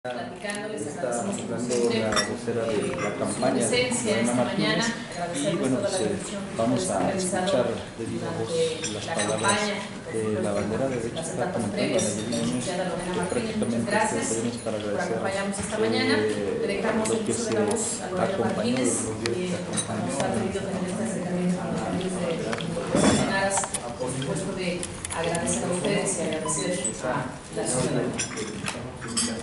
Platicándoles, Está agradecemos hablando la vocera de la campaña de esta mañana, y bueno, vamos a escuchar de viva voz las palabras de la bandera. De hecho está comentando a Nayeli Núñez que prácticamente tenemos para agradecer esta mañana. Le dejamos lo el que uso se de la voz a Lorena acompañó, Martínez, los días que acompañó nos ha permitido tener este acercamiento con los amigos de Naras, por supuesto de agradecer a ustedes y agradecer a la ciudadanía.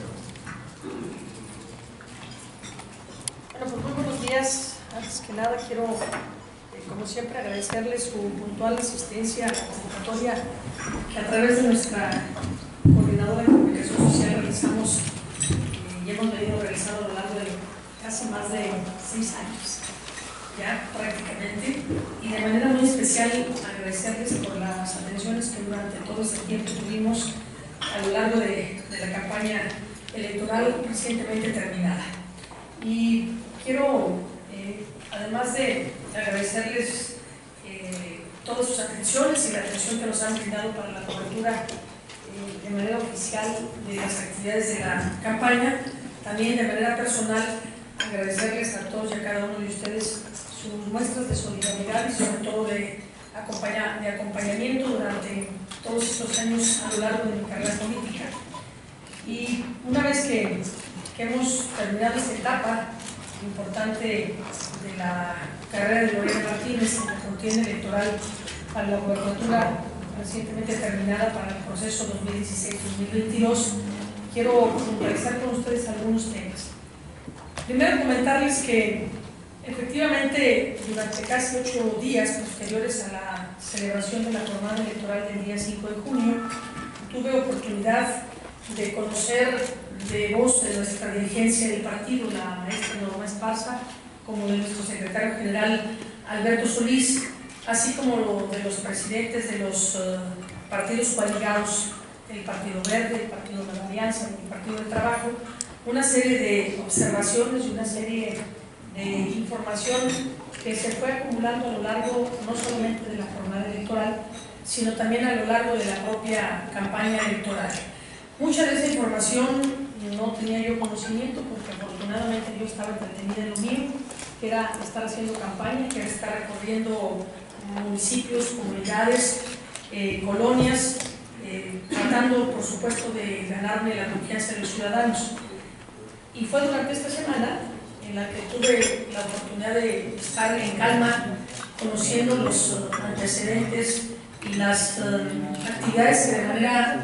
Bueno, pues muy buenos días. Antes que nada quiero, como siempre, agradecerles su puntual asistencia a la convocatoria que a través de nuestra coordinadora de comunicación social realizamos y hemos venido realizando a lo largo de casi más de 6 años, ya prácticamente, y de manera muy especial agradecerles por las atenciones que durante todo este tiempo tuvimos a lo largo de la campaña electoral recientemente terminada. Y quiero, además de agradecerles todas sus atenciones y la atención que nos han brindado para la cobertura de manera oficial de las actividades de la campaña, también de manera personal agradecerles a todos y a cada uno de ustedes sus muestras de solidaridad y sobre todo de acompañamiento durante todos estos años a lo largo de mi carrera política. Y una vez que hemos terminado esta etapa importante de la carrera de Lorena Martínez en la contienda electoral para la gobernatura recientemente terminada para el proceso 2016-2022, quiero conversar con ustedes algunos temas. Primero, comentarles que efectivamente durante casi 8 días posteriores a la celebración de la jornada electoral del día 5 de junio, tuve oportunidad de conocer de voz de nuestra dirigencia del partido, la maestra Norma Esparza, como de nuestro secretario general Alberto Solís, así como de los presidentes de los partidos coaligados, el Partido Verde, el Partido de la Alianza y el Partido del Trabajo, una serie de observaciones y una serie de información que se fue acumulando a lo largo no solamente de la jornada electoral, sino también a lo largo de la propia campaña electoral. Mucha de esa información no tenía yo conocimiento porque afortunadamente yo estaba entretenida en lo mío, que era estar haciendo campaña, que era estar recorriendo municipios, comunidades, colonias, tratando por supuesto de ganarme la confianza de los ciudadanos. Y fue durante esta semana en la que tuve la oportunidad de estar en calma, conociendo los antecedentes y las actividades que de manera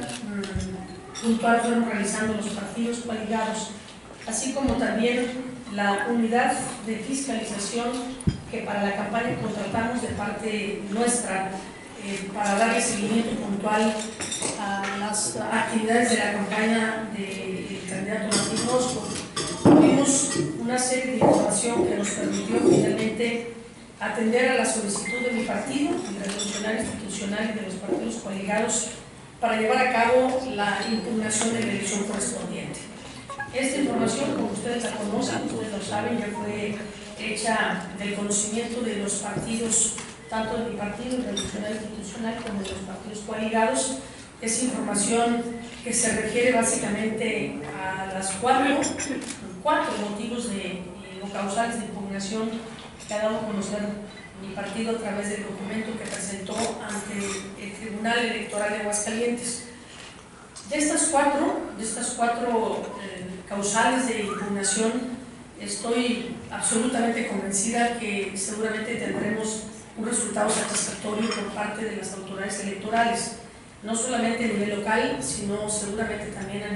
puntual fueron realizando los partidos coaligados, así como también la unidad de fiscalización que para la campaña contratamos de parte nuestra para darle seguimiento puntual a las actividades de la campaña del candidato Martín Orozco. Tuvimos una serie de información que nos permitió finalmente atender a la solicitud de mi partido, el Revolucionario Institucional y de los partidos coaligados, para llevar a cabo la impugnación de la elección correspondiente. Esta información, como ustedes la conocen, ustedes lo saben, ya fue hecha del conocimiento de los partidos, tanto de mi partido, el Revolucionario Institucional, como de los partidos coaligados. Es información que se refiere básicamente a las cuatro motivos o causales de impugnación que ha dado a conocer mi partido a través del documento que presentó ante el Tribunal Electoral de Aguascalientes. De estas cuatro causales de impugnación, estoy absolutamente convencida que seguramente tendremos un resultado satisfactorio por parte de las autoridades electorales, no solamente a nivel local, sino seguramente también a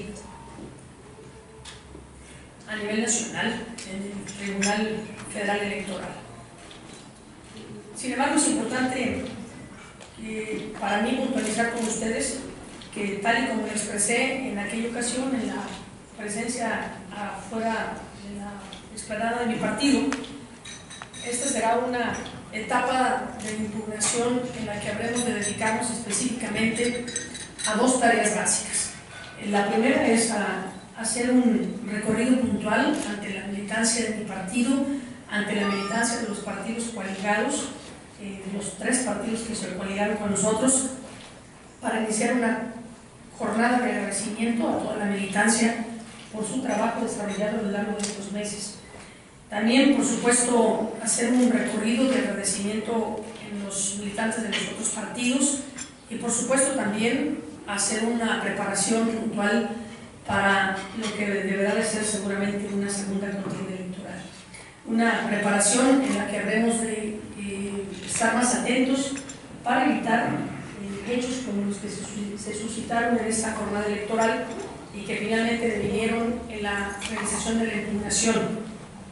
nivel nacional, en el Tribunal Federal Electoral. Sin embargo, es importante para mí puntualizar con ustedes que, tal y como lo expresé en aquella ocasión, en la presencia afuera de la explanada de mi partido, esta será una etapa de impugnación en la que habremos de dedicarnos específicamente a 2 tareas básicas. La primera es hacer un recorrido puntual ante la militancia de mi partido, ante la militancia de los partidos coaligados, los 3 partidos que se coaligaron con nosotros, para iniciar una jornada de agradecimiento a toda la militancia por su trabajo desarrollado a lo largo de estos meses. También, por supuesto, hacer un recorrido de agradecimiento en los militantes de los otros partidos y, por supuesto, también hacer una preparación puntual para lo que deberá de ser seguramente una segunda contienda electoral. Una preparación en la que habremos de estar más atentos para evitar hechos como los que se suscitaron en esta jornada electoral y que finalmente devinieron en la realización de la impugnación.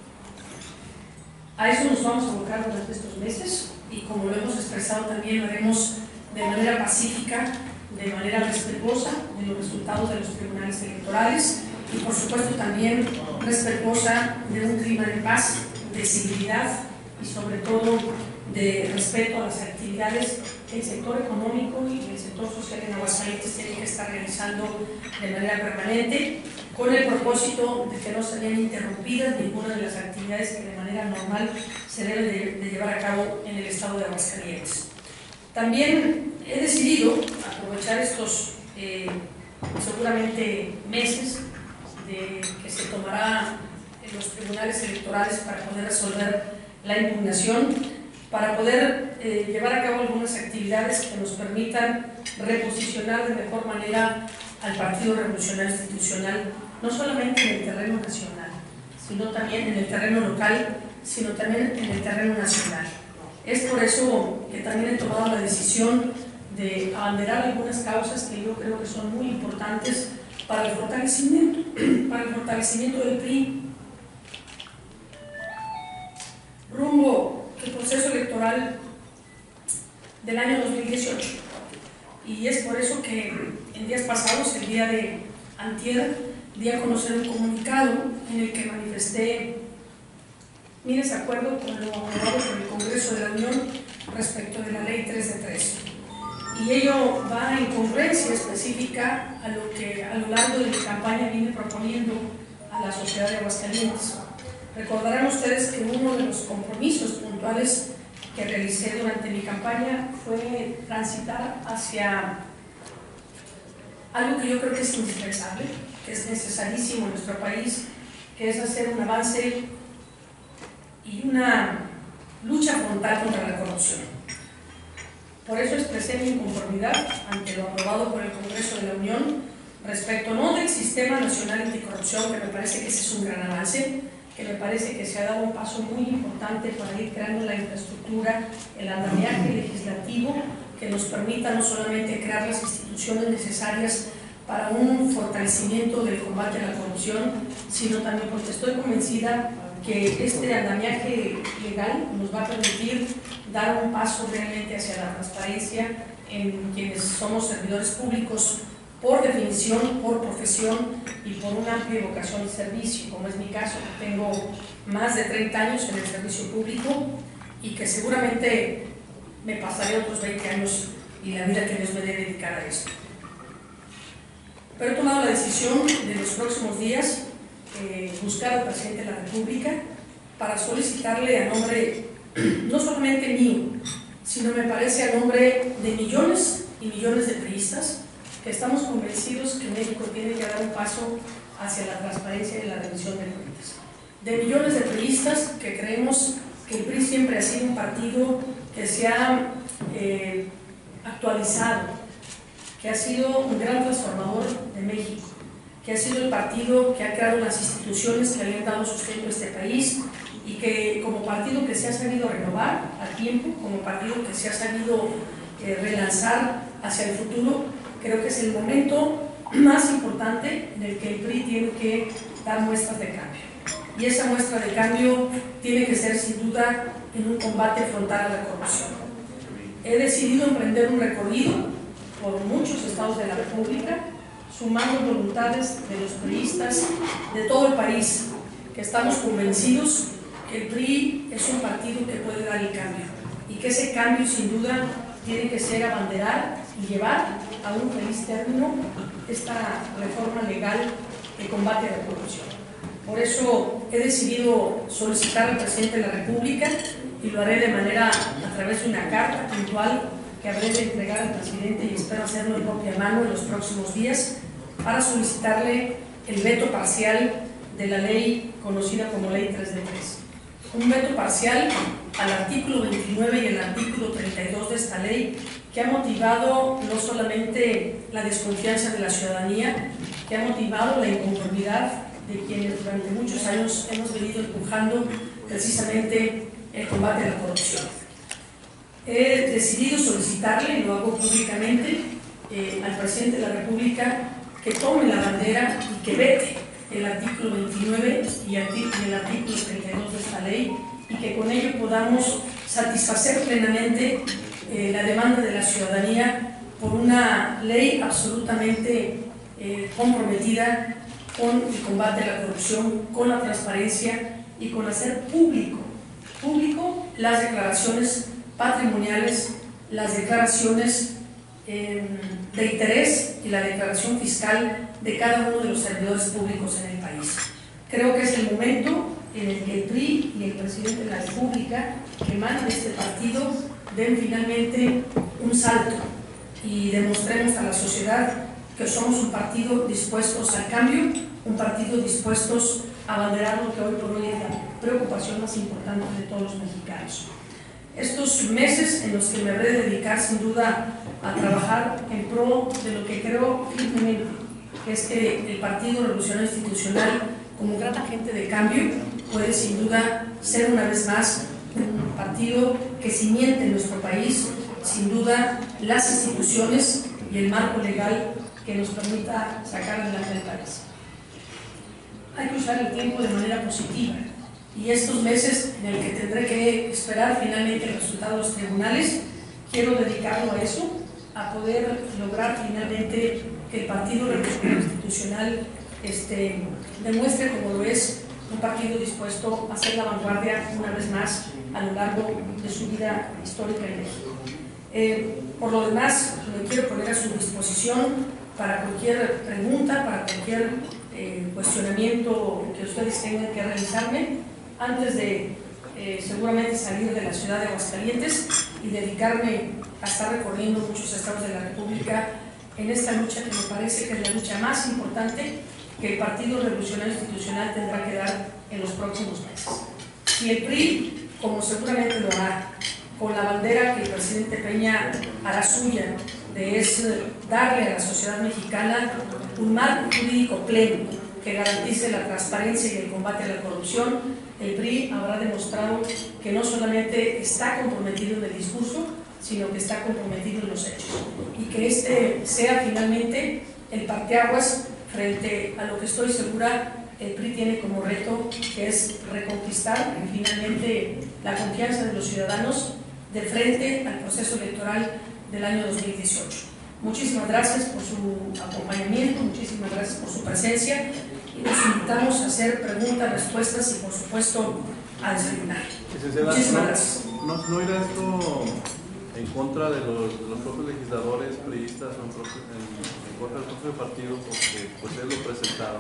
A eso nos vamos a abocar durante estos meses y, como lo hemos expresado, también lo haremos de manera pacífica, de manera respetuosa de los resultados de los tribunales electorales y, por supuesto, también respetuosa de un clima de paz, de civilidad y, sobre todo, de respeto a las actividades que el sector económico y el sector social en Aguascalientes tienen que estar realizando de manera permanente, con el propósito de que no se vean interrumpidas ninguna de las actividades que de manera normal se deben de llevar a cabo en el estado de Aguascalientes. También he decidido aprovechar estos seguramente meses que se tomará en los tribunales electorales para poder resolver la impugnación, para poder llevar a cabo algunas actividades que nos permitan reposicionar de mejor manera al Partido Revolucionario Institucional, no solamente en el terreno nacional, sino también en el terreno local, sino también en el terreno nacional. Es por eso que también he tomado la decisión de abanderar algunas causas que yo creo que son muy importantes para el fortalecimiento del PRI rumbo al proceso electoral del año 2018. Y es por eso que en días pasados, el día de antier, di a conocer un comunicado en el que manifesté mi desacuerdo con lo aprobado por el Congreso de la Unión respecto de la Ley 3 de 3. Y ello va en congruencia específica a lo que a lo largo de mi campaña vine proponiendo a la sociedad de Aguascalientes. Recordarán ustedes que uno de los compromisos puntuales que realicé durante mi campaña fue transitar hacia algo que yo creo que es indispensable, que es necesarísimo en nuestro país, que es hacer un avance y una lucha frontal contra la corrupción. Por eso expresé mi inconformidad ante lo aprobado por el Congreso de la Unión respecto no del Sistema Nacional Anticorrupción, que me parece que ese es un gran avance, que me parece que se ha dado un paso muy importante para ir creando la infraestructura, el andamiaje legislativo que nos permita no solamente crear las instituciones necesarias para un fortalecimiento del combate a la corrupción, sino también porque estoy convencida que este andamiaje legal nos va a permitir dar un paso realmente hacia la transparencia en quienes somos servidores públicos por definición, por profesión y por una amplia vocación de servicio, como es mi caso, que tengo más de 30 años en el servicio público y que seguramente me pasaré otros 20 años y la vida que Dios me dé dedicar a esto. Pero he tomado la decisión de los próximos días buscar al presidente de la República para solicitarle a nombre, no solamente mío, sino me parece a nombre de millones y millones de priistas, que estamos convencidos que México tiene que dar un paso hacia la transparencia y la rendición de cuentas. De millones de priistas que creemos que el PRI siempre ha sido un partido que se ha actualizado, que ha sido un gran transformador de México, que ha sido el partido que ha creado las instituciones que le han dado sustento a este país y que como partido que se ha sabido renovar a tiempo, como partido que se ha sabido relanzar hacia el futuro, creo que es el momento más importante en el que el PRI tiene que dar muestras de cambio. Y esa muestra de cambio tiene que ser sin duda en un combate frontal a la corrupción. He decidido emprender un recorrido por muchos estados de la República, sumando voluntades de los priistas de todo el país, que estamos convencidos que el PRI es un partido que puede dar el cambio y que ese cambio sin duda tiene que ser abanderar y llevar a un feliz término esta reforma legal que combate la corrupción. Por eso he decidido solicitar al presidente de la República y lo haré de manera a través de una carta puntual que habré de entregar al presidente y espero hacerlo en propia mano en los próximos días para solicitarle el veto parcial de la ley conocida como Ley 3 de 3. Un veto parcial al artículo 29 y al artículo 32 de esta ley, que ha motivado no solamente la desconfianza de la ciudadanía, que ha motivado la inconformidad de quienes durante muchos años hemos venido empujando precisamente el combate a la corrupción. He decidido solicitarle, y lo hago públicamente, al presidente de la República que tome la bandera y que vete el artículo 29 y el artículo 32 de esta ley, y que con ello podamos satisfacer plenamente la demanda de la ciudadanía por una ley absolutamente comprometida con el combate a la corrupción, con la transparencia y con hacer público las declaraciones patrimoniales, las declaraciones de interés y la declaración fiscal de cada uno de los servidores públicos en el país. Creo que es el momento en el que el PRI y el presidente de la República, que emanan de este partido, den finalmente un salto y demostremos a la sociedad que somos un partido dispuestos al cambio, un partido dispuestos a abanderar lo que hoy por hoy es la preocupación más importante de todos los mexicanos. Estos meses en los que me habré de dedicar sin duda a trabajar en pro de lo que creo firmemente, que es que el Partido Revolucionario Institucional, como gran agente de cambio, puede sin duda ser una vez más un partido que cimente en nuestro país, sin duda, las instituciones y el marco legal que nos permita sacar adelante el país. Hay que usar el tiempo de manera positiva, y estos meses en el que tendré que esperar finalmente el resultado de los tribunales, quiero dedicarlo a eso, a poder lograr finalmente que el Partido Revolucionario Institucional demuestre como lo es un partido dispuesto a ser la vanguardia una vez más a lo largo de su vida histórica en México. Por lo demás, me quiero poner a su disposición para cualquier pregunta, para cualquier cuestionamiento que ustedes tengan que realizarme antes de seguramente salir de la ciudad de Aguascalientes y dedicarme a estar recorriendo muchos estados de la República en esta lucha que me parece que es la lucha más importante que el Partido Revolucionario Institucional tendrá que dar en los próximos meses. Si el PRI, como seguramente lo hará, con la bandera que el presidente Peña hará suya, de darle a la sociedad mexicana un marco jurídico pleno que garantice la transparencia y el combate a la corrupción, el PRI habrá demostrado que no solamente está comprometido en el discurso, sino que está comprometido en los hechos, y que este sea finalmente el parteaguas frente a lo que estoy segura el PRI tiene como reto, que es reconquistar finalmente la confianza de los ciudadanos de frente al proceso electoral del año 2018. Muchísimas gracias por su acompañamiento, muchísimas gracias por su presencia, y nos invitamos a hacer preguntas, respuestas y por supuesto a desayunar. Muchísimas gracias. ¿No irá esto en contra de los propios legisladores priistas o en contra del propio partido, porque pues ellos lo presentaron?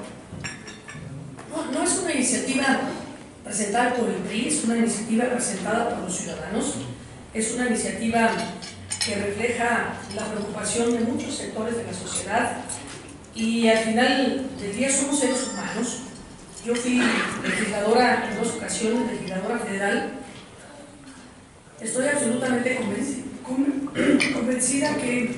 No es una iniciativa presentada por el PRI, es una iniciativa presentada por los ciudadanos, es una iniciativa que refleja la preocupación de muchos sectores de la sociedad, y al final del día somos seres humanos. Yo fui legisladora en 2 ocasiones, legisladora federal. Estoy absolutamente convencida que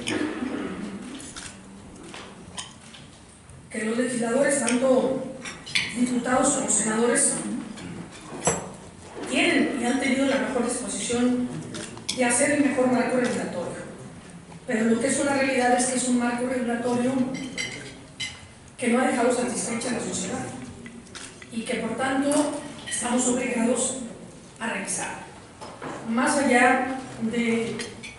los legisladores, tanto diputados como senadores, tienen y han tenido la mejor disposición de hacer el mejor marco regulatorio. Pero lo que es una realidad es que es un marco regulatorio que no ha dejado satisfecha a la sociedad y que por tanto estamos obligados a revisar. Más allá de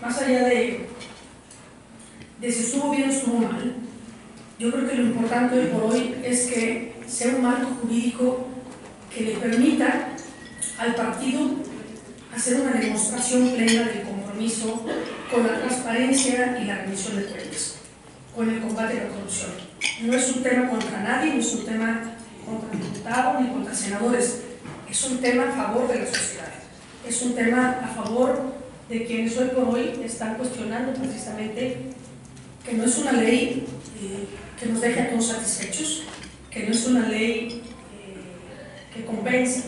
si estuvo bien o estuvo mal, yo creo que lo importante hoy por hoy es que sea un marco jurídico que le permita al partido hacer una demostración plena del compromiso con la transparencia y la rendición de cuentas, con el combate a la corrupción. No es un tema contra nadie, no es un tema contra diputados ni contra senadores, es un tema a favor de la sociedad, es un tema a favor de quienes hoy por hoy están cuestionando precisamente que no es una ley que nos deje a todos satisfechos, que no es una ley que compensa.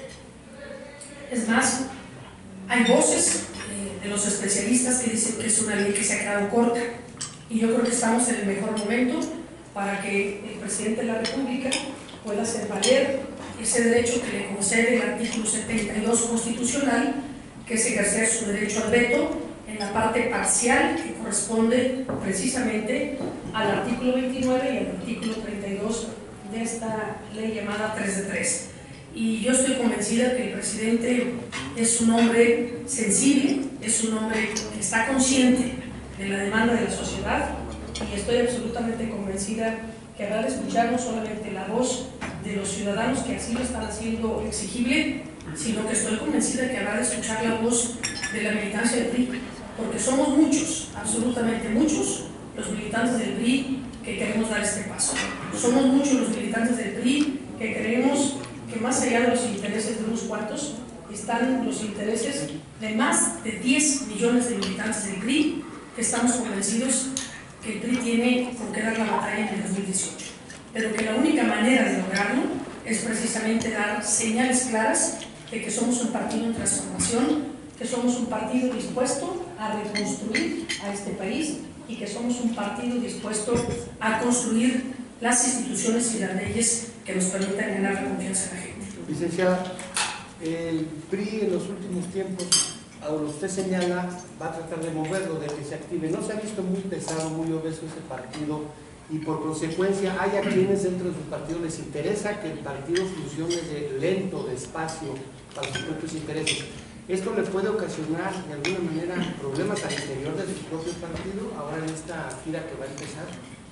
Es más, hay voces de los especialistas que dicen que es una ley que se ha quedado corta, y yo creo que estamos en el mejor momento para que el presidente de la República pueda hacer valer ese derecho que le concede el artículo 72 constitucional, que es ejercer su derecho al veto en la parte parcial que corresponde precisamente al artículo 29 y al artículo 32 de esta ley llamada 3 de 3. Y yo estoy convencida que el presidente es un hombre sensible, es un hombre que está consciente de la demanda de la sociedad, y estoy absolutamente convencida que habrá de escuchar no solamente la voz de los ciudadanos que así lo están haciendo exigible, sino que estoy convencida que habrá de escuchar la voz de la militancia del PRI, porque somos muchos, absolutamente muchos, los militantes del PRI que queremos dar este paso. Somos muchos los militantes del PRI que creemos que más allá de los intereses de unos cuantos están los intereses de más de 10 millones de militantes del PRI, que estamos convencidos que el PRI tiene por qué dar la batalla en el 2018, pero que la única manera de lograrlo es precisamente dar señales claras de que somos un partido en transformación, que somos un partido dispuesto a reconstruir a este país, y que somos un partido dispuesto a construir las instituciones y las leyes que nos permitan ganar la confianza de la gente. Licenciada, el PRI en los últimos tiempos, a lo que usted señala, va a tratar de moverlo, de que se active. No se ha visto muy pesado, muy obeso ese partido, y por consecuencia hay a quienes dentro de su partido les interesa que el partido funcione lento, despacio, para sus propios intereses. ¿Esto le puede ocasionar de alguna manera problemas al interior de su propio partido ahora en esta gira que va a empezar?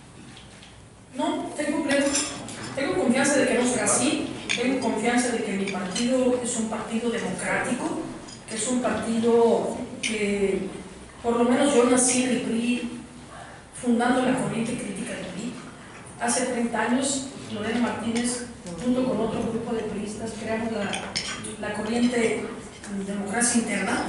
No, tengo confianza de que no será así. Tengo confianza de que mi partido es un partido democrático, que es un partido que, por lo menos yo nací en el PRI fundando la corriente crítica del PRI. Hace 30 años, Lorena Martínez, junto con otro grupo de priistas, creamos la corriente Democracia Interna,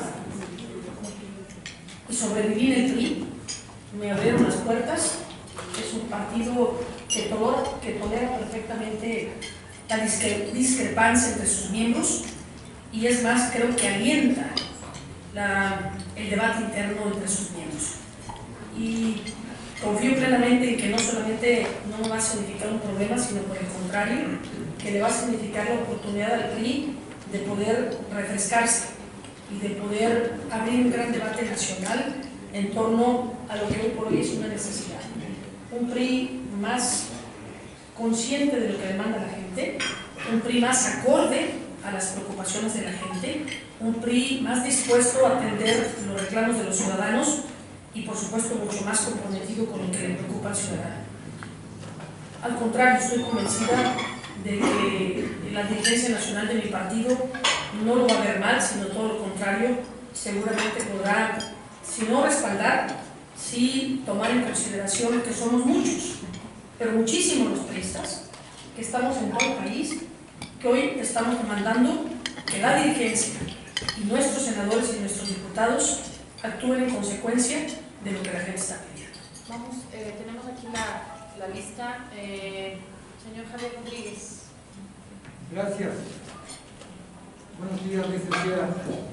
y sobreviví en el PRI. Me abrieron las puertas. Es un partido que tolera perfectamente la discrepancia entre sus miembros, y es más, creo que alienta el debate interno entre sus miembros. Y confío plenamente en que no solamente no va a significar un problema, sino por el contrario, que le va a significar la oportunidad al PRI de poder refrescarse y de poder abrir un gran debate nacional en torno a lo que hoy por hoy es una necesidad. Un PRI más consciente de lo que demanda la gente, un PRI más acorde a las preocupaciones de la gente, un PRI más dispuesto a atender los reclamos de los ciudadanos, y por supuesto mucho más comprometido con lo que le preocupa al ciudadano. Al contrario, estoy convencida de que la dirigencia nacional de mi partido no lo va a ver mal, sino todo lo contrario, seguramente podrá, si no respaldar, sí tomar en consideración que somos muchos, pero muchísimos los priistas, que estamos en todo el país, que hoy estamos demandando que la dirigencia y nuestros senadores y nuestros diputados actúen en consecuencia de lo que la gente está pidiendo. Vamos, tenemos aquí la lista. Señor Javier Rodríguez. Gracias. Buenos días, licenciada.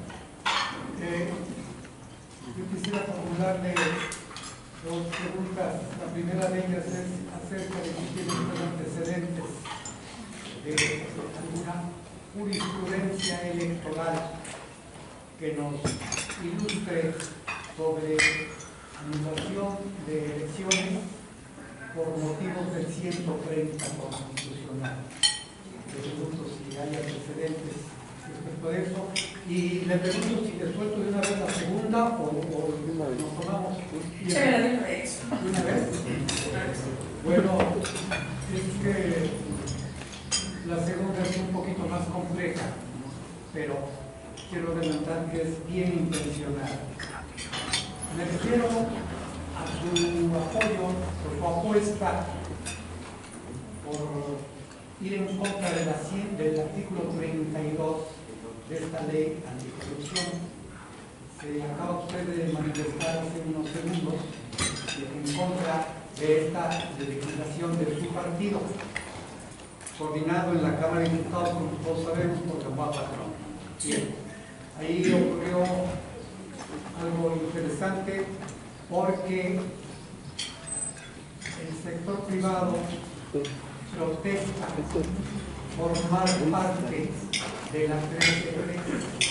Yo quisiera formularle dos preguntas. La primera de ellas es acerca de si tiene usted antecedentes de alguna jurisprudencia electoral que nos ilustre sobre anulación de elecciones por motivos del 130 constitucional. Le pregunto si hay antecedentes respecto a eso, y le pregunto si le suelto de una vez la segunda o nos tomamos ¿De una vez? Bueno, es que la segunda es un poquito más compleja, pero quiero adelantar que es bien intencionada. Me refiero a su apoyo, por su apuesta por ir en contra del artículo 32 de esta ley anticorrupción. Se acaba usted de manifestar hace unos segundos en contra de esta legislación de su partido. coordinado en la Cámara de Diputados, como todos sabemos, por Camboya. Bien, ahí ocurrió algo interesante porque el sector privado protesta formar parte de la 13-3.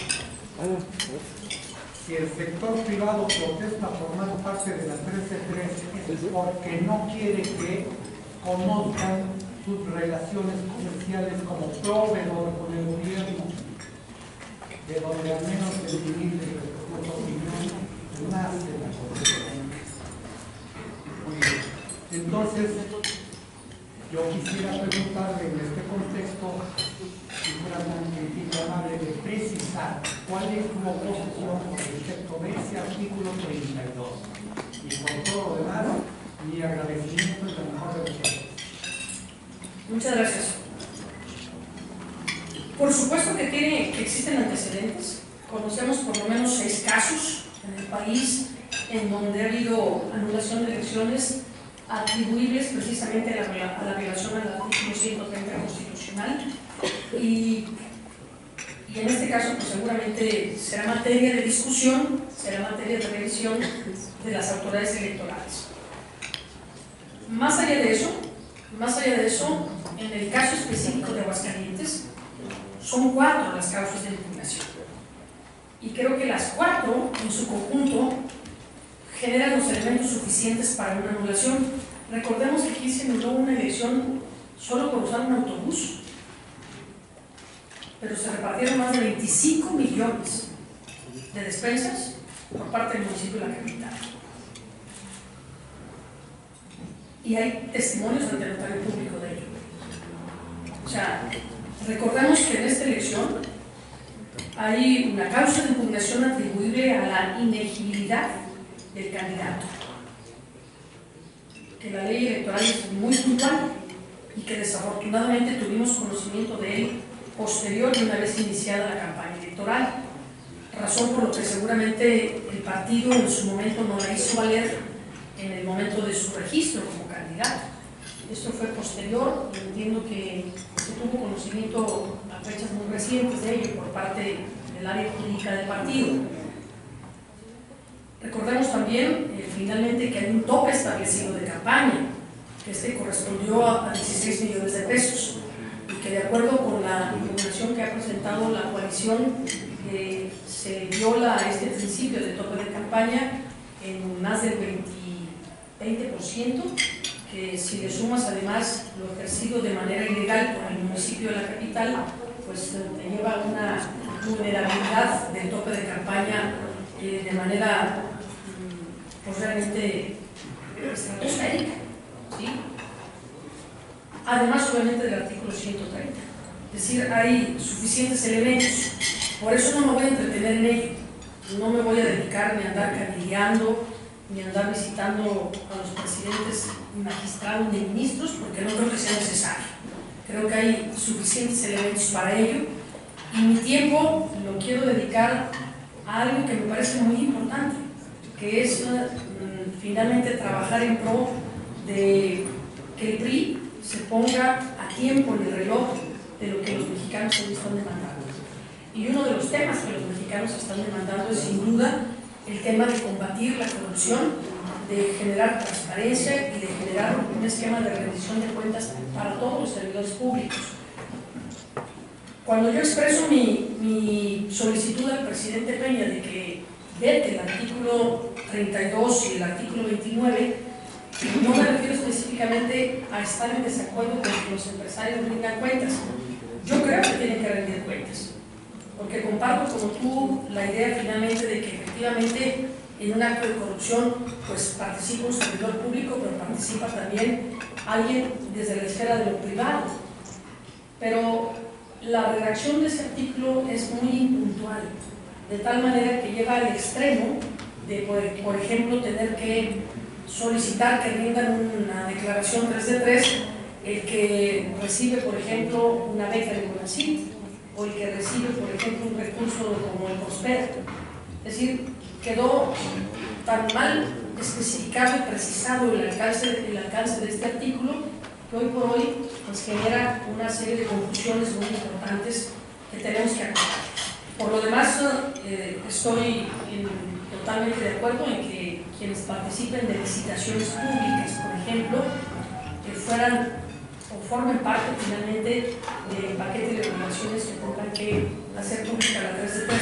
Si el sector privado protesta formar parte de la 13-3 es porque no quiere que conozcan sus relaciones comerciales como proveedor con el gobierno, de donde al menos el nivel de nuestra opinión nace la corrupción. Muy bien. Entonces, yo quisiera preguntarle en este contexto, si fuera tan gentil y amable, de precisar cuál es tu oposición con respecto de ese artículo 32. Y por todo lo demás, mi agradecimiento y la mejor de los. Muchas gracias. Por supuesto que existen antecedentes. Conocemos por lo menos 6 casos en el país en donde ha habido anulación de elecciones atribuibles precisamente a la violación al artículo 130 constitucional. Y en este caso, pues seguramente será materia de discusión, será materia de revisión de las autoridades electorales. Más allá de eso, en el caso específico de Aguascalientes, son 4 las causas de impugnación. Y creo que las 4, en su conjunto, generan los elementos suficientes para una anulación. Recordemos que aquí se anuló una elección solo por usar un autobús, pero se repartieron más de 25 millones de despensas por parte del municipio de la capital. Y hay testimonios ante el notario público de ello. O sea, recordemos que en esta elección hay una causa de impugnación atribuible a la inelegibilidad del candidato, que la ley electoral es muy puntual y que desafortunadamente tuvimos conocimiento de él posterior y una vez iniciada la campaña electoral, razón por lo que seguramente el partido en su momento no la hizo valer en el momento de su registro como candidato. Esto fue posterior y entiendo que se tuvo conocimiento a fechas muy recientes de ello por parte del área jurídica del partido. Recordemos también finalmente que hay un tope establecido de campaña, que este correspondió a 16 millones de pesos y que de acuerdo con la impugnación que ha presentado la coalición se viola este principio de tope de campaña en más del 20%, que si le sumas además lo ejercido de manera ilegal por el municipio de la capital, pues te lleva a una vulnerabilidad del tope de campaña de manera pues realmente estratosférica, ¿sí? Además obviamente del artículo 130, es decir, hay suficientes elementos, por eso no me voy a entretener en ello, no me voy a dedicar ni a andar cabildeando ni a andar visitando a los presidentes, magistrados ni ministros, porque no creo que sea necesario. Creo que hay suficientes elementos para ello y mi tiempo lo quiero dedicar a algo que me parece muy importante, que es finalmente trabajar en pro de que el PRI se ponga a tiempo en el reloj de lo que los mexicanos hoy están demandando. Y uno de los temas que los mexicanos están demandando es sin duda el tema de combatir la corrupción, de generar transparencia y de generar un esquema de rendición de cuentas para todos los servidores públicos. Cuando yo expreso mi solicitud al presidente Peña de que vete el artículo 32 y el artículo 29, no me refiero específicamente a estar en desacuerdo con que los empresarios rindan cuentas. Yo creo que tienen que rendir cuentas, porque comparto como tú la idea finalmente de que efectivamente en un acto de corrupción pues participa un servidor público, pero participa también alguien desde la esfera de lo privado. Pero la redacción de ese artículo es muy impuntual, de tal manera que lleva al extremo de, por ejemplo, tener que solicitar que rindan una declaración 3 de 3 el que recibe, por ejemplo, una beca de CONACYT o el que recibe, por ejemplo, un recurso como el Prospera. Es decir, quedó tan mal especificado y precisado el alcance de este artículo que hoy por hoy pues, genera una serie de conclusiones muy importantes que tenemos que acordar. Por lo demás, estoy totalmente de acuerdo en que quienes participen de licitaciones públicas, por ejemplo, que fueran o formen parte finalmente del paquete de regulaciones que tendrán que hacer pública la 3 de 3.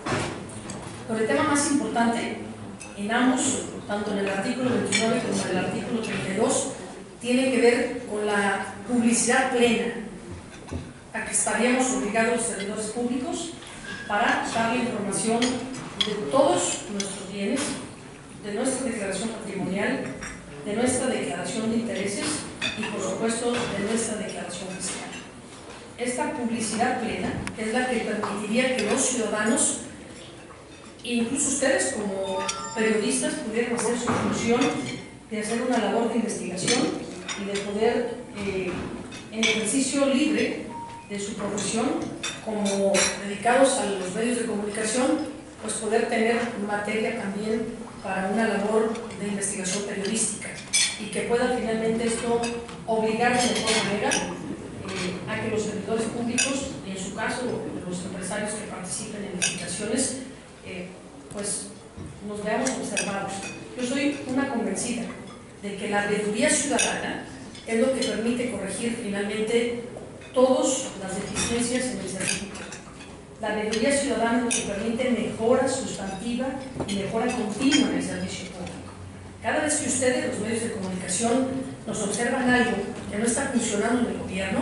Pero el tema más importante en ambos, tanto en el artículo 29 como en el artículo 32, tiene que ver con la publicidad plena a que estaríamos obligados los servidores públicos para dar la información de todos nuestros bienes, de nuestra declaración patrimonial, de nuestra declaración de intereses y por supuesto de nuestra declaración fiscal. Esta publicidad plena es la que permitiría que los ciudadanos, incluso ustedes como periodistas, pudieran hacer su función de hacer una labor de investigación y de poder, en ejercicio libre de su profesión, como dedicados a los medios de comunicación, pues poder tener materia también para una labor de investigación periodística y que pueda finalmente esto obligar de mejor manera a que los servidores públicos, y en su caso los empresarios que participen en licitaciones, pues nos veamos observados. Yo soy una convencida de que la veeduría ciudadana es lo que permite corregir finalmente todas las deficiencias en el servicio. La veeduría ciudadana es lo que permite mejora sustantiva y mejora continua en el servicio público. Cada vez que ustedes, los medios de comunicación, nos observan algo que no está funcionando en el gobierno,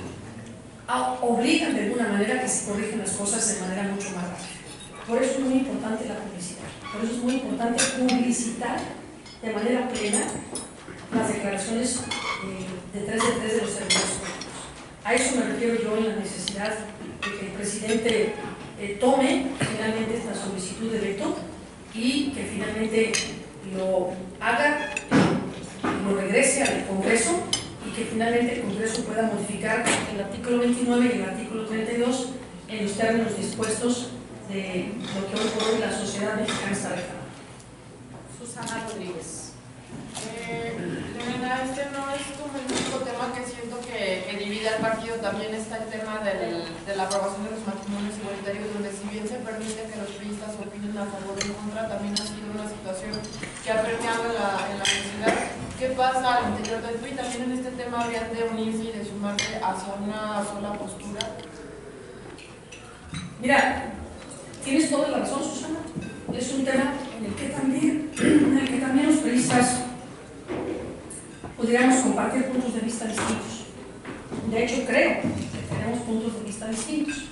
obligan de alguna manera que se corrijan las cosas de manera mucho más rápida. Por eso es muy importante la publicidad. Por eso es muy importante publicitar de manera plena las declaraciones de 3 de 3 de los servidores públicos. A eso me refiero yo en la necesidad de que el presidente tome finalmente esta solicitud de veto y que finalmente lo haga, lo regrese al Congreso y que finalmente el Congreso pueda modificar el artículo 29 y el artículo 32 en los términos dispuestos de lo que hoy por hoy la sociedad mexicana está reclamando. Susana Rodríguez. Lorena, este no es como el único tema que siento que divide al partido. También está el tema de la aprobación de los matrimonios igualitarios, donde si bien se permite que los priistas opinen a favor o en contra, también ha sido una situación que ha permeado en la sociedad. ¿Qué pasa al interior del PRI? También en este tema habrían de unirse y de sumarse hacia una sola postura. Mira, tienes toda la razón, Susana. Es un tema en el que también los periodistas pudiéramos compartir puntos de vista distintos. De hecho, creo que tenemos puntos de vista distintos.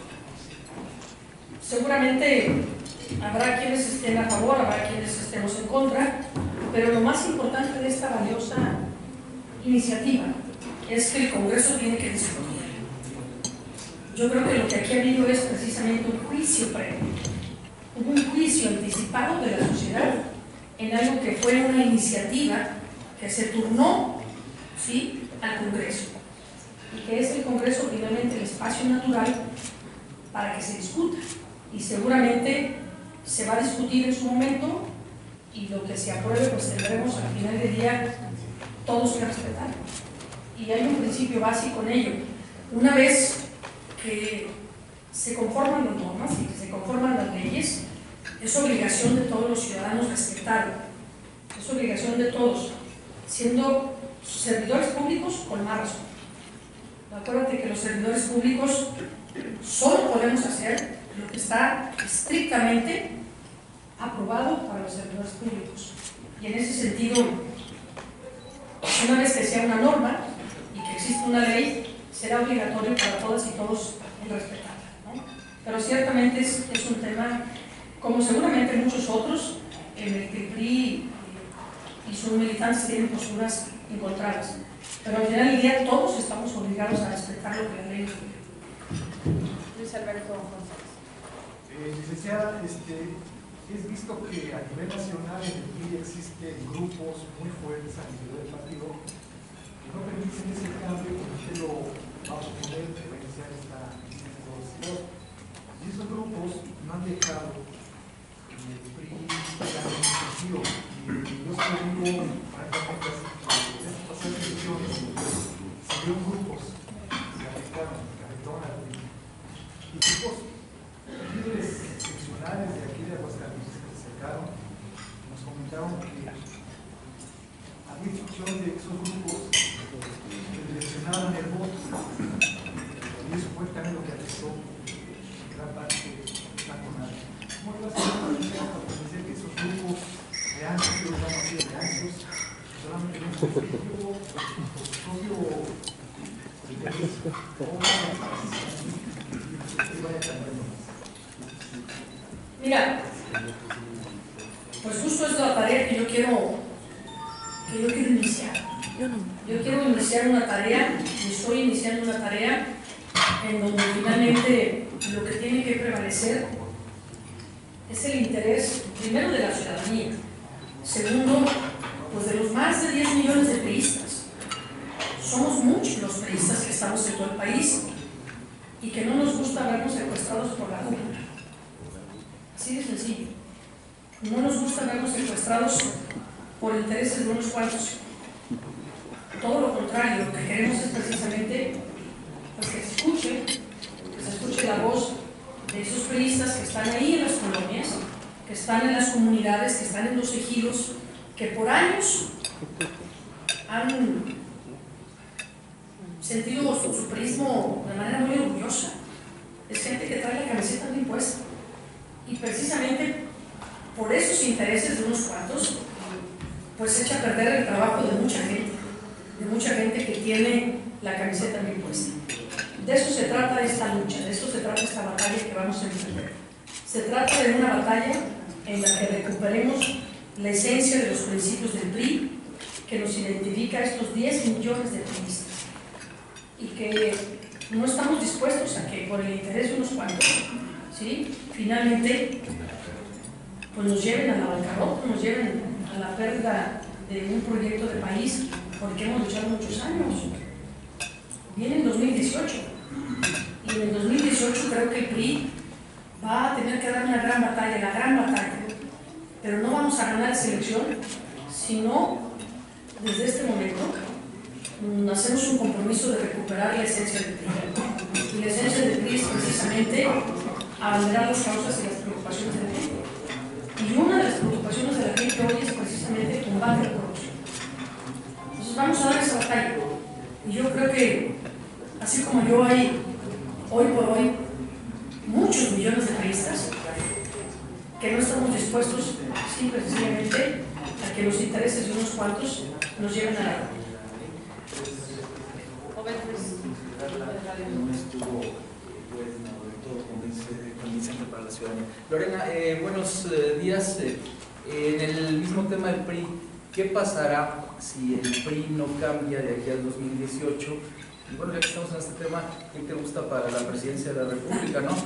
Seguramente habrá quienes estén a favor, habrá quienes estemos en contra, pero lo más importante de esta valiosa iniciativa es que el Congreso tiene que discutir. Yo creo que lo que aquí ha habido es precisamente un juicio previo, un juicio anticipado de la sociedad en algo que fue una iniciativa que se turnó, ¿sí?, al Congreso, y que es el Congreso finalmente el espacio natural para que se discuta, y seguramente se va a discutir en su momento, y lo que se apruebe pues tendremos al final del día todos que respetar. Y hay un principio básico en ello: una vez que se conforman las normas y que se conforman las leyes, es obligación de todos los ciudadanos respetarlo, es obligación de todos, siendo servidores públicos con más razón. Acuérdate que los servidores públicos solo podemos hacer lo que está estrictamente aprobado para los servidores públicos, y en ese sentido, una vez que sea una norma y que exista una ley, será obligatorio para todas y todos el respetarla, ¿no? Pero ciertamente es un tema, como seguramente muchos otros, en el que el PRI y sus militantes tienen posturas encontradas, pero al final del día todos estamos obligados a respetar lo que la ley nos pide. Luis Alberto González. Licenciada, es visto que a nivel nacional en el PRI existen grupos muy fuertes a nivel del partido que no permiten ese cambio que usted lo va a proponer para iniciar esta negociación. Y esos grupos no han dejado el PRI la negociación. Y yo estoy digo, francamente, estas elecciones grupos líderes seccionales de aquí de Aguascalientes que se acercaron, nos comentaron que había instrucción de esos grupos que direccionaban el voto, y eso fue también lo que afectó gran parte de la CONADE. ¿Cómo iba a ser la política para decir que esos grupos reales, que los vamos a decir reales, solamente un objetivo, propio interés, y vaya cambiando más? Mira, pues justo es la tarea que yo quiero iniciar. Yo quiero iniciar una tarea, y estoy iniciando una tarea en donde finalmente lo que tiene que prevalecer es el interés, primero, de la ciudadanía, segundo, pues de los más de 10 millones de priistas. Somos muchos los priistas que estamos en todo el país y que no nos gusta vernos secuestrados por la cúpula. Así de sencillo. No nos gusta vernos secuestrados por intereses de unos cuantos. Todo lo contrario, lo que queremos es precisamente pues, que se escuche la voz de esos priistas que están ahí en las colonias, que están en las comunidades, que están en los ejidos, que por años han sentido su priismo de manera muy orgullosa. Es gente que trae la camiseta bien puesta. Y precisamente por esos intereses de unos cuantos, pues se echa a perder el trabajo de mucha gente que tiene la camiseta bien puesta. De eso se trata esta lucha, de eso se trata esta batalla que vamos a emprender. Se trata de una batalla en la que recuperemos la esencia de los principios del PRI, que nos identifica a estos 10 millones de priistas, y que no estamos dispuestos a que por el interés de unos cuantos, ¿sí?, finalmente pues nos lleven a la bancarrota, nos lleven a la pérdida de un proyecto de país porque hemos luchado muchos años. Viene el 2018 y en el 2018 creo que el PRI va a tener que dar una gran batalla, la gran batalla, pero no vamos a ganar esa elección si no desde este momento hacemos un compromiso de recuperar la esencia del PRI. Y la esencia del PRI es precisamente abanderar las causas y las preocupaciones de la gente. Y una de las preocupaciones de la gente hoy es precisamente el combate a la corrupción. Entonces vamos a dar esa batalla. Y yo creo que, así como yo, hay hoy por hoy muchos millones de priistas que no estamos dispuestos simple y sencillamente a que los intereses de unos cuantos nos lleven a la guerra. No estuvo todo convincente para la ciudadanía. Lorena, buenos días. En el mismo tema del PRI, ¿qué pasará si el PRI no cambia de aquí al 2018? Y bueno, ya que estamos en este tema, ¿qué te gusta para la presidencia de la República, no?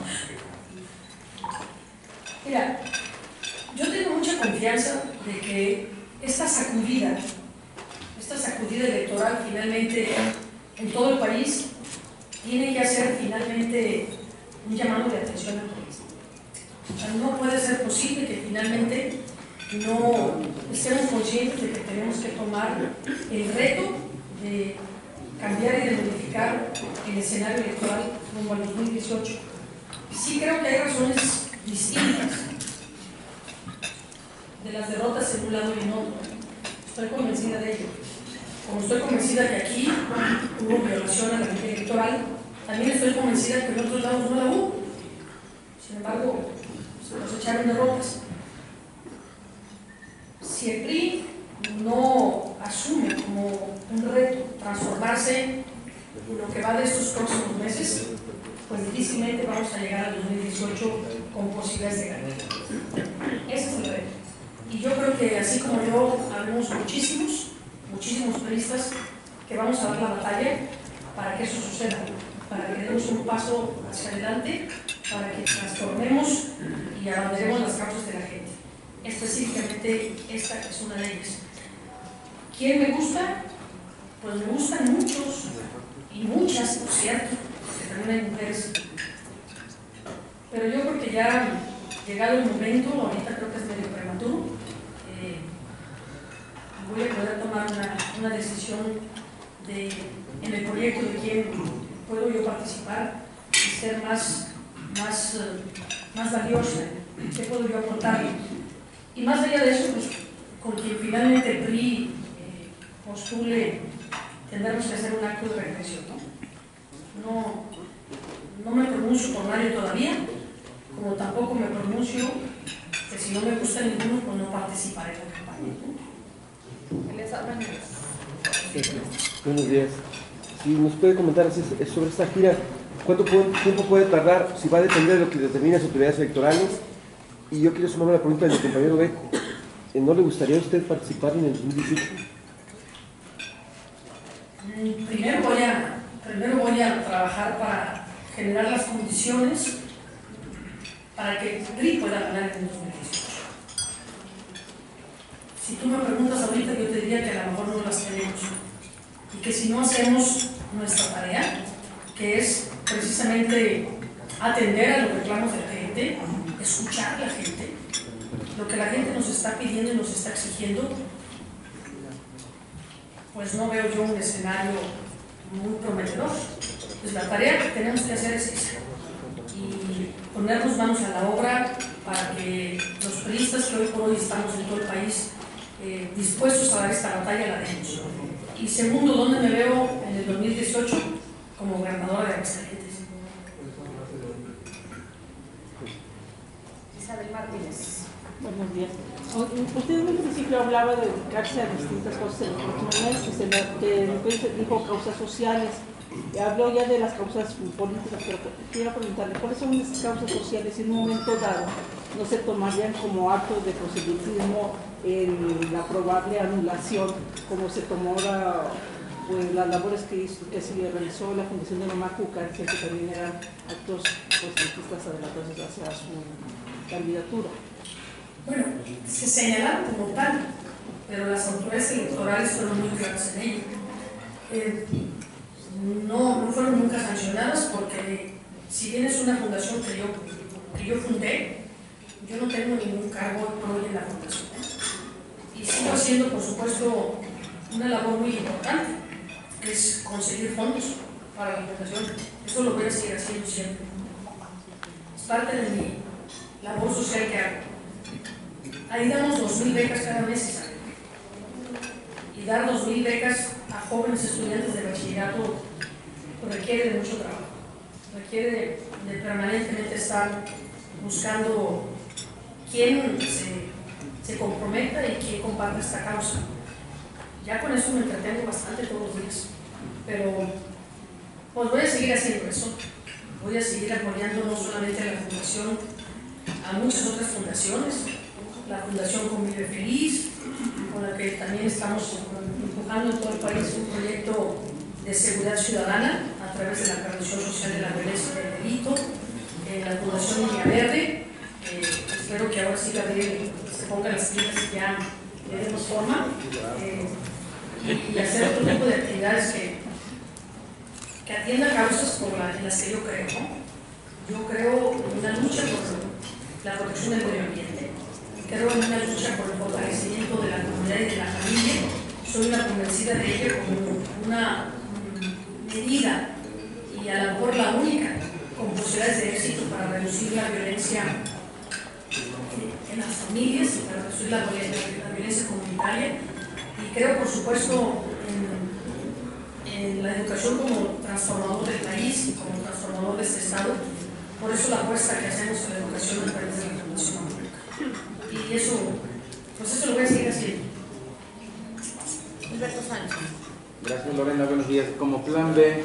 Mira, yo tengo mucha confianza de que esta sacudida electoral finalmente en todo el país tiene que hacer finalmente un llamado de atención al país. O sea, no puede ser posible que finalmente no estemos conscientes de que tenemos que tomar el reto de cambiar y de modificar el escenario electoral rumbo al 2018. Sí creo que hay razones distintas de las derrotas en un lado y en otro. Estoy convencida de ello. Como estoy convencida que aquí hubo violación a la ley electoral, también estoy convencida que en otros lados no la hubo. Sin embargo, se nos echaron derrotas. Si el PRI no asume como un reto transformarse en lo que va de estos próximos meses, pues difícilmente vamos a llegar al 2018 con posibilidades de ganar. Ese es el reto. Y yo creo que así como yo, habemos muchísimos priistas que vamos a dar la batalla para que eso suceda, para que demos un paso hacia adelante, para que transformemos y abanderemos las causas de la gente. Específicamente esta es una de ellas. ¿Quién me gusta? Pues me gustan muchos y muchas, por cierto, que también hay mujeres. Pero yo creo que ya llegado el momento, ahorita creo que es medio prematuro, voy a poder tomar una decisión en el proyecto de quién puedo yo participar y ser más más valiosa, qué puedo yo aportar. Y más allá de eso, pues, con quien finalmente el PRI postule, tendremos que hacer un acto de reflexión, ¿no? No me pronuncio por nadie todavía, como tampoco me pronuncio que si no me gusta ninguno, pues no participaré en la campaña. Buenos días. Si nos puede comentar sobre esta gira, ¿cuánto tiempo puede tardar? Si va a depender de lo que determinen las autoridades electorales. Y yo quiero sumarme a la pregunta del compañero Beck. ¿No le gustaría a usted participar en el 2018? Primero voy a trabajar para generar las condiciones para que el PRI pueda ganar en el 2018. Si tú me preguntas ahorita, yo te diría que a lo mejor no las tenemos. Y que si no hacemos nuestra tarea, que es precisamente atender a los reclamos de la gente, escuchar a la gente, lo que la gente nos está pidiendo y nos está exigiendo, pues no veo yo un escenario muy prometedor. Pues la tarea que tenemos que hacer es esa, y ponernos manos a la obra para que los priistas que hoy por hoy estamos en todo el país dispuestos a dar esta batalla, la demos. Y segundo, ¿dónde me veo en el 2018? Como gobernadora de Aguascalientes. Isabel Martínez. Buenos días. Usted en un principio hablaba de dedicarse a distintas cosas en los próximos meses, que después dijo causas sociales, habló ya de las causas políticas, pero quiero preguntarle, ¿cuáles son esas causas sociales si en un momento dado no se tomarían como actos de proselitismo en la probable anulación, como se tomó pues, las labores que se realizó la Fundación de Mamá Cúcar, que también eran actos proselitistas adelantados hacia su candidatura? Bueno, se señalaron como tal, pero las autoridades electorales fueron muy claras en ello. No fueron nunca sancionadas porque, si bien es una fundación que yo fundé, yo no tengo ningún cargo hoy en la fundación. Y sigo haciendo, por supuesto, una labor muy importante, que es conseguir fondos para la fundación. Eso lo voy a seguir haciendo siempre. Es parte de mi labor social que hago. Ahí damos 2,000 becas cada mes, Isabel. Y dar 2,000 becas a jóvenes estudiantes de bachillerato requiere de mucho trabajo. Requiere de permanentemente estar buscando quién se comprometa y quién comparta esta causa. Ya con eso me entretengo bastante todos los días. Pero pues voy a seguir haciendo eso. Voy a seguir apoyando no solamente a la fundación, a muchas otras fundaciones. La Fundación Convive Feliz, con la que también estamos empujando en todo el país un proyecto de seguridad ciudadana a través de la prevención social de la violencia y del delito. La Fundación Línea Verde, espero que ahora sí Gabriel se ponga las pilas y ya le demos forma, y hacer otro tipo de actividades que atiendan causas en las que yo creo, ¿no? Yo creo en una lucha por la protección del medio ambiente. Creo en una lucha por el fortalecimiento de la comunidad y de la familia. Soy una convencida de ello como una medida, y a lo mejor la única, con posibilidades de éxito para reducir la violencia en las familias, para reducir la violencia comunitaria. Y creo, por supuesto, en la educación como transformador del país y como transformador de este Estado. Por eso la apuesta que hacemos en la educación a través de la Fundación. Y eso, pues eso lo voy a seguir haciendo. Alberto Sánchez. Gracias, Lorena. Buenos días. Como plan B,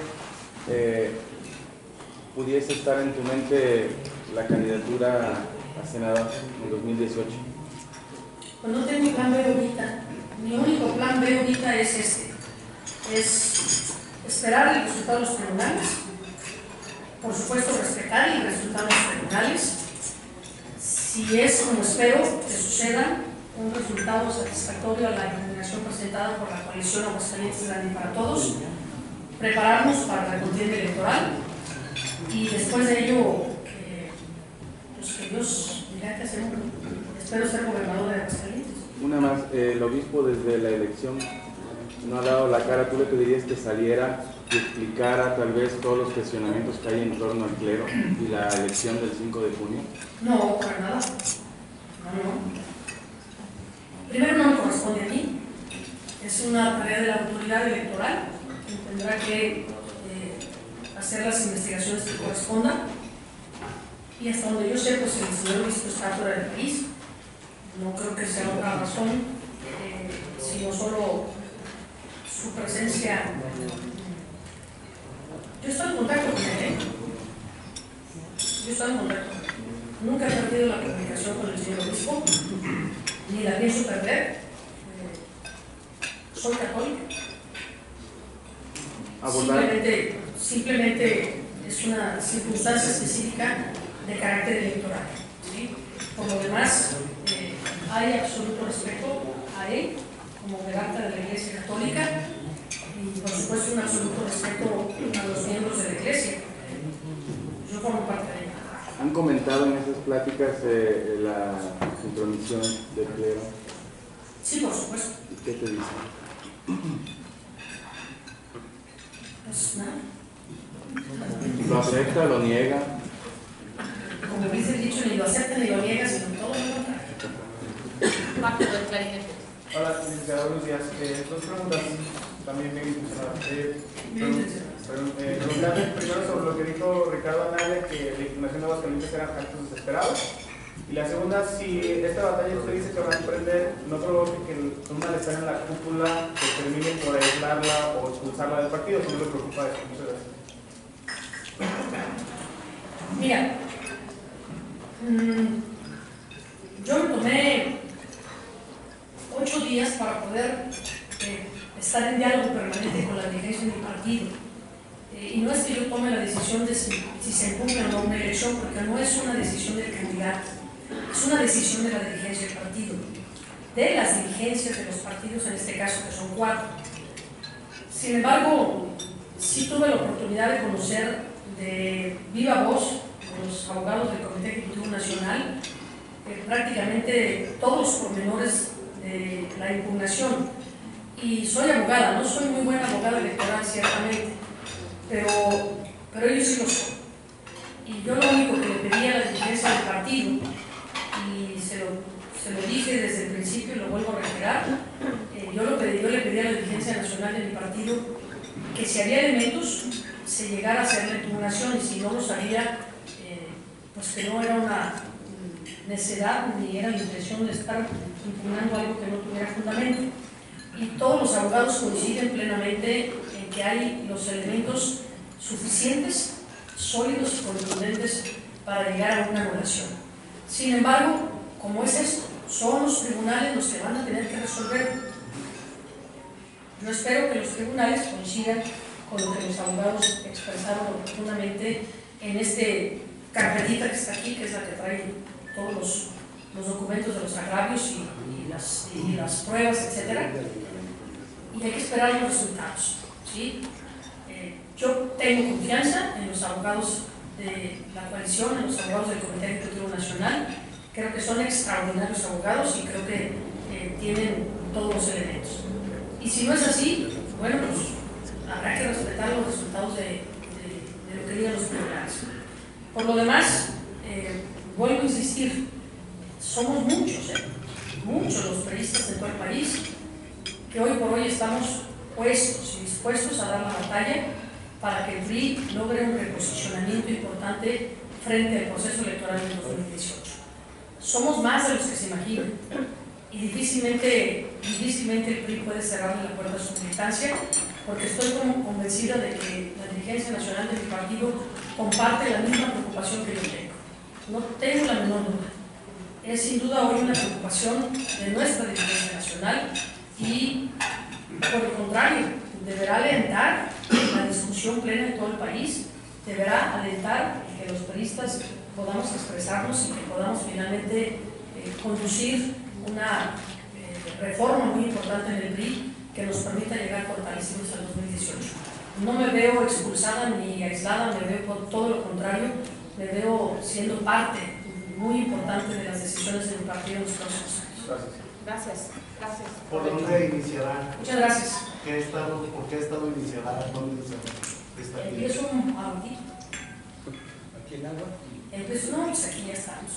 ¿pudiese estar en tu mente la candidatura a senador en 2018? Pues no tengo plan B ahorita. Mi único plan B ahorita es esperar el resultado de los tribunales. Por supuesto, respetar el resultado de los tribunales. Si es como espero que suceda, un resultado satisfactorio a la impugnación presentada por la coalición Aguascalientes Grande para Todos, prepararnos para la contienda electoral, y después de ello, pues que Dios dirá qué hacemos. Espero ser gobernador de Aguascalientes. Una más, el obispo desde la elección no ha dado la cara. ¿Tú le pedirías que saliera que explicara tal vez todos los cuestionamientos que hay en torno al clero y la elección del 5 de junio? No, para nada. No. Primero, no me corresponde a mí. Es una tarea de la autoridad electoral que tendrá que hacer las investigaciones que correspondan. Y hasta donde yo sé, pues el señor obispo está fuera del país. No creo que sea otra razón, sino solo su presencia. Yo estoy en contacto con él, Yo estoy en contacto con él. Nunca he perdido la comunicación con el señor obispo, ni la pienso perder. Soy católica. Simplemente es una circunstancia específica de carácter electoral, ¿sí? Por lo demás, hay absoluto respeto a él como garante de la Iglesia Católica y por supuesto un absoluto respeto a los miembros de la Iglesia. Yo formo parte de ella. ¿Han comentado en esas pláticas la intromisión del clero? Sí, por supuesto. ¿Y qué te dicen? Pues nada. ¿Lo acepta, lo niega? Como dice el dicho, ni lo acepta ni lo niega, sino todo lo contrario. Hola, licenciado, buenos días. Dos preguntas también bien intencionadas. Preguntarle primero sobre lo que dijo Ricardo Anaya, que la impugnación de Aguascalientes eran actos desesperados. Y la segunda, si esta batalla que usted dice que van a emprender no provoque que un malestar en la cúpula que termine por aislarla o expulsarla del partido, si no le preocupa eso. Muchas gracias. Mira, yo me tomé 8 días para poder estar en diálogo permanente con la dirigencia de mi partido. Y no es que yo tome la decisión de si se impugna o no una elección, porque no es una decisión del candidato, es una decisión de la dirigencia del partido, de las dirigencias de los partidos, en este caso, que son 4. Sin embargo, sí tuve la oportunidad de conocer de viva voz los abogados del Comité Ejecutivo Nacional prácticamente todos los pormenores de la impugnación. Y soy abogada, no soy muy buena abogada electoral, ciertamente, pero ellos sí lo son. Y yo lo único que le pedí a la dirigencia del partido, y se lo dije desde el principio y lo vuelvo a reiterar, yo le pedí a la dirigencia nacional de mi partido que si había elementos se llegara a hacer la impugnación, y si no los había, pues que no era una necedad ni era la intención de estar impugnando algo que no tuviera fundamento. Y todos los abogados coinciden plenamente en que hay los elementos suficientes, sólidos y contundentes para llegar a una anulación. Sin embargo, como es esto, son los tribunales los que van a tener que resolver. Yo espero que los tribunales coincidan con lo que los abogados expresaron oportunamente en este carpetita que está aquí, que es la que trae todos los documentos de los agravios y las pruebas, etc. Y hay que esperar los resultados, ¿sí? Yo tengo confianza en los abogados de la coalición, en los abogados del Comité Ejecutivo Nacional. Creo que son extraordinarios abogados y creo que tienen todos los elementos. Y si no es así, bueno, pues habrá que respetar los resultados de lo que digan los tribunales. Por lo demás, vuelvo a insistir, somos muchos los periodistas de todo el país que hoy por hoy estamos puestos y dispuestos a dar la batalla para que el PRI logre un reposicionamiento importante frente al proceso electoral del 2018. Somos más de los que se imaginan y difícilmente el PRI puede cerrarle la puerta a su militancia, porque estoy convencida de que la dirigencia nacional de mi partido comparte la misma preocupación que yo tengo. No tengo la menor duda. Es sin duda hoy una preocupación de nuestra dirigencia nacional y, por el contrario, deberá alentar la discusión plena en todo el país, deberá alentar que los periodistas podamos expresarnos y que podamos finalmente conducir una reforma muy importante en el PRI que nos permita llegar fortalecidos al 2018. No me veo expulsada ni aislada, me veo por todo lo contrario, me veo siendo parte muy importante de las decisiones de mi partido en los próximos años. Gracias. Gracias. Gracias. ¿Por dónde iniciará? Muchas gracias. ¿Por qué estado iniciará? ¿Dónde iniciará esta gira? Empiezo un aguantito. ¿Aquí en agua? No, pues aquí ya estamos.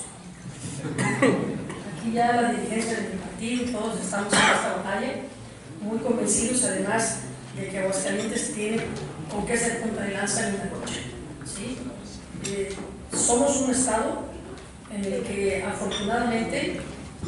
Aquí ya la dirigencia del partido, todos estamos en esta batalla, muy convencidos además de que Aguascalientes tiene con qué ser punta de lanza en una noche. ¿Sí? Somos un estado en el que afortunadamente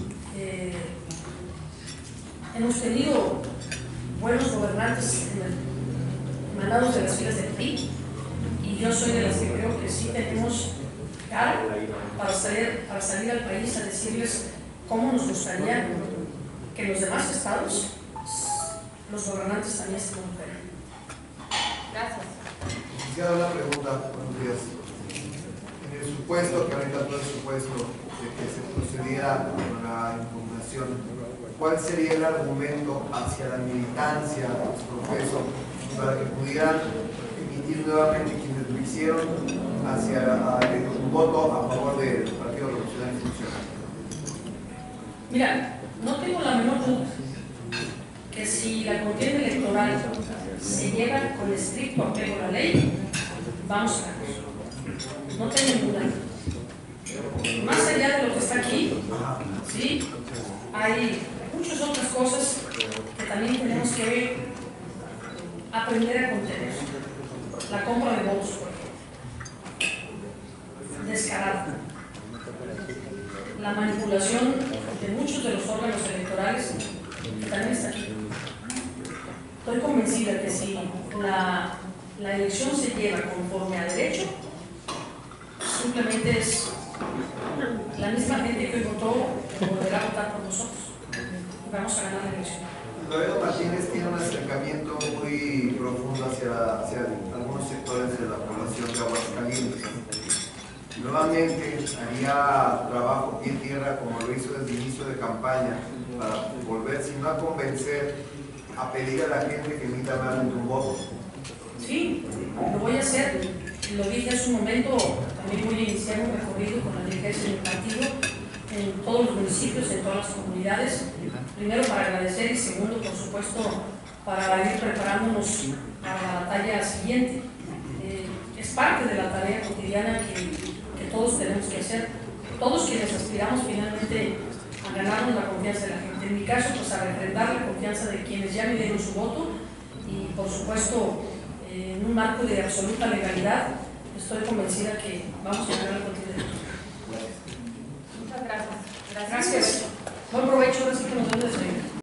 hemos tenido buenos gobernantes emanados de las filas del PRI, y yo soy de las que creo que sí tenemos cara para salir al país a decirles cómo nos gustaría que los demás estados, los gobernantes también se recuperen. Gracias. Quisiera una pregunta, buenos días. En el supuesto, que ahorita todo el supuesto de que se procediera con la impugnación, ¿cuál sería el argumento hacia la militancia, los procesos, para que pudieran emitir nuevamente quienes lo hicieron hacia un voto a favor del Partido Revolucionario Institucional? Mira, no tengo la menor duda que si la contienda electoral se lleva con estricto apego a la ley, vamos a ganar. No tengo duda. Más allá de lo que está aquí, ¿sí? Hay muchas otras cosas que también tenemos que aprender a contener. La compra de votos, por ejemplo, descarada. La manipulación de muchos de los órganos electorales, que también está aquí. Estoy convencida que si la elección se lleva conforme a derecho, simplemente es la misma gente que hoy votó volverá a votar por nosotros y vamos a ganar la elección. Loreto Martínez tiene un acercamiento muy profundo hacia algunos sectores de la población de Aguascalientes. Nuevamente haría trabajo pie tierra como lo hizo desde el inicio de campaña para volver, si no a convencer, a pedir a la gente que emita nuevamente un voto. Sí, lo voy a hacer. Lo dije hace un momento, también voy a iniciar un recorrido con la dirigencia del partido en todos los municipios, en todas las comunidades. Primero para agradecer y segundo, por supuesto, para ir preparándonos para la batalla siguiente. Es parte de la tarea cotidiana que todos tenemos que hacer. Todos quienes aspiramos finalmente a ganarnos la confianza de la gente. En mi caso, pues a refrendar la confianza de quienes ya me dieron su voto y, por supuesto, en un marco de absoluta legalidad, estoy convencida que vamos a ganar la contienda. Muchas gracias. Gracias. Buen provecho, ahora sí que nos vemos.